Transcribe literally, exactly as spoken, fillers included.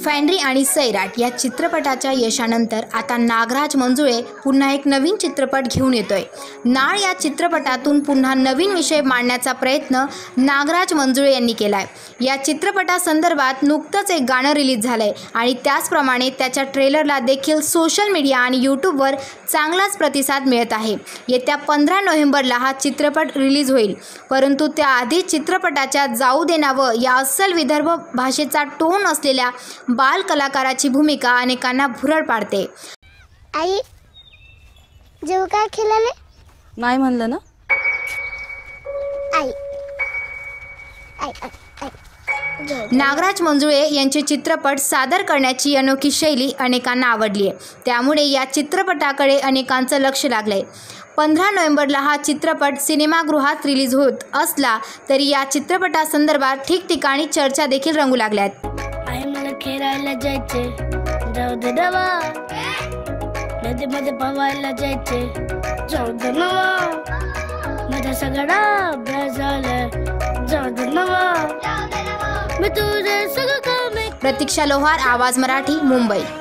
Refinery आणि सैराट या चित्रपटाच्या यशानंतर आता नागराज मंजुळे पुन्हा एक नवीन चित्रपट घेऊन येतोय। नाळ या चित्रपटातून पुन्हा नवीन विषय मांडण्याचा प्रयत्न नागराज मंजुळे यांनी केलाय। या चित्रपटासंदर्भात नुकतंच एक गाणं रिलीज झालंय आणि त्याचप्रमाणे त्याच्या ट्रेलरला देखील सोशल मीडिया आणि यूट्यूबवर चांगलाच प्रतिसाद मिळत आहे। येत्या पंधरा नोव्हेंबरला हा चित्रपट रिलीज होईल, परंतु त्याआधी चित्रपटाच्या जाऊ दे नावं या अस्सल विदर्भ भाषेचा टोन असलेल्या बाल कलाकाराची भूमिका अनेकांना भुरळ पाडते। आई जेव काय खेळाले नाही म्हणलं ना। आई आई आई नागराज मंजुळे यांचे चित्रपट सादर करण्याची अनोखी शैली अनेकांना आवडली आहे, त्यामुळे या चित्रपटाकडे अनेकांचं लक्ष लागलंय। पंधरा नोव्हेंबरला हा चित्रपट सिनेमागृहात रिलीज होत असला तरी या चित्रपटासंदर्भात ठिकठिकाणी चर्चा देखील रंगू लागल्यात। आई मला खेळायला जायचे, जाऊ दे नवा, नदीमध्ये पवायला जायचे, जाऊ दे नवा, माझा सगळा अभ्यास झाला, जाऊ दे नवा, मी तुझे सगळं काम। प्रतीक्षा लोहार, आवाज मराठी, मुंबई।